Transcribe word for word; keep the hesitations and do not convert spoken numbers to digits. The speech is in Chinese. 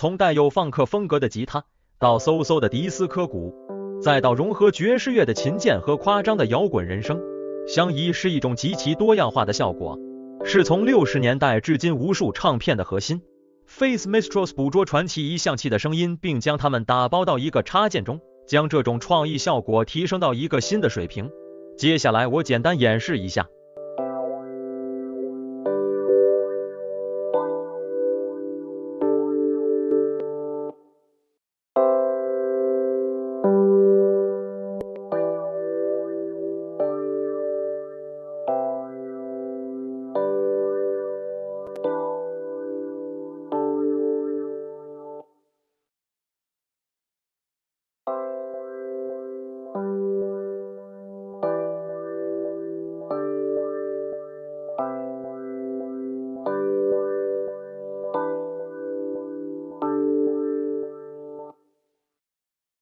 从带有放克风格的吉他，到嗖嗖的迪斯科鼓，再到融合爵士乐的琴键和夸张的摇滚人声，相宜是一种极其多样化的效果，是从六十年代至今无数唱片的核心。Faith Mistros 捕捉传奇一象器的声音，并将它们打包到一个插件中，将这种创意效果提升到一个新的水平。接下来我简单演示一下。